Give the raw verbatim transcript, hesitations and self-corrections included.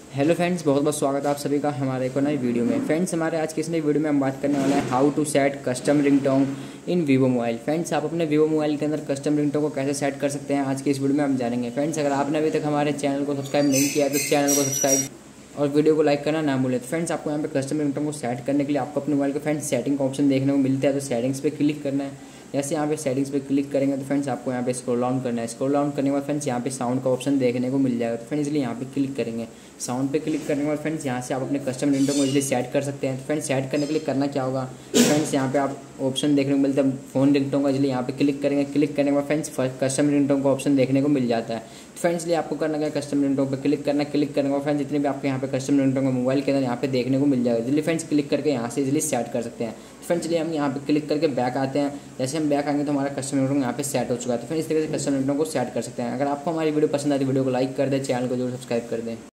Hello friends, बहुत बहुत स्वागत है आप सभी का हमारे को नई वीडियो में। फ्रेंड्स, हमारे आज की इस नई वीडियो में हम बात करने वाले हैं how to set custom ringtone in Vivo mobile. Friends, आप अपने वीवो मोबाइल के अंदर कस्टम रिंगटोन को कैसे सेट कर सकते हैं, आज की इस वीडियो में हम जानेंगे। फ्रेंड्स, अगर आपने अभी तक हमारे चैनल को सब्सक्राइब नहीं किया है तो चैनल को सब्सक्राइब और वीडियो को लाइक करना ना भूलें। तो फ्रेंड्स, आपको यहाँ पे कस्टम रिंगटोन को सेट करने के लिए आपको अपने मोबाइल के फ्रेंड्स सेटिंग का ऑप्शन देखने को मिलता है, तो सेटिंग्स पे क्लिक करना है। जैसे यहाँ पे सेटिंग्स पे क्लिक करेंगे तो फ्रेंड्स आपको यहाँ पे स्क्रॉल डाउन करना है। स्क्रॉल डाउन करने के बाद फ्रेंड्स यहाँ पे साउंड का ऑप्शन देखने को मिल जाएगा, तो फ्रेंड्स इसलिए यहाँ पे क्लिक करेंगे। साउंड पे क्लिक करने के बाद फ्रेंड्स यहाँ से आप अपने कस्टम रिंगटोन को इजीली सेट कर सकते हैं। तो फ्रेंड्स, सेट करने के लिए करना क्या होगा, फ्रेंड्स यहाँ पे आप ऑप्शन देखने को मिलता है फ़ोन रिंगटोन का, इसलिए यहाँ पे क्लिक करेंगे। क्लिक करने के बाद फ्रेंड्स कस्टम रिंगटोन का ऑप्शन देखने को मिल जाता है। तो फ्रेंड्स, इसलिए आपको करना क्या है, कस्टम रिंगटोन पे क्लिक करना। क्लिक करने के बाद फ्रेंड्स जितने भी आपके यहाँ पे कस्टम रिंगटोन का मोबाइल के अंदर यहाँ पे देखने को मिल जाएगा, इसलिए फ्रेंड्स क्लिक करके यहाँ से इजीली सेट कर सकते हैं। फ्रेंड्स, चलिए हम यहाँ पे क्लिक करके बैक आते हैं। जैसे हम बैक आएंगे तो हमारा कस्टम रिंगटोन यहाँ पे सेट हो चुका है। तो फिर इस तरीके से कस्टम रिंगटोन को सेट कर सकते हैं। अगर आपको हमारी वीडियो पसंद आए तो वीडियो को लाइक कर दें, चैनल को जरूर सब्सक्राइब कर दें।